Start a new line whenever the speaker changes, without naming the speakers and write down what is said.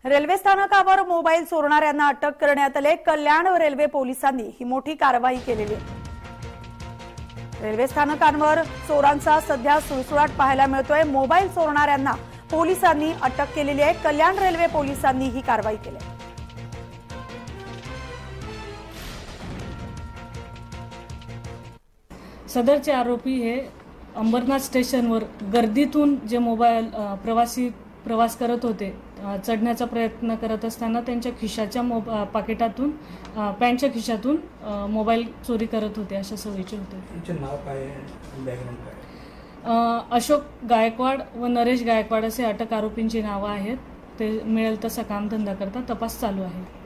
Railway स्थानकावर mobile चोरणाऱ्यांना अटक करण्यात आले। कल्याण रेल्वे पोलिसांनी ही मोठी कारवाई केलेली आहे। रेल्वे स्थानकांवर चोरांचा सध्या सुळसुळाट पाहायला मिळतोय। मोबाईल चोरणाऱ्यांना पोलिसांनी अटक केलेली आहे। कल्याण रेल्वे पोलिसांनी ही कारवाई केली आहे।
सदरचे आरोपी हे अंबरनाथ स्टेशनवर गर्दीतून जे मोबाईल प्रवासी प्रवास करत होते, चढण्याचा प्रयत्न करत असताना त्यांच्या खिशाच्या पाकिटातून पॅन्टच्या खिशातून मोबाईल चोरी करत होते अशा सवयीचे होते।
तुमचे नाव काय आहे, बॅकग्राऊंड काय?
अशोक गायकवाड व नरेश गायकवाड असे अटक आरोपींची नावे आहेत। ते मिळेल तसा कामधंदा करता तपास चालू आहे।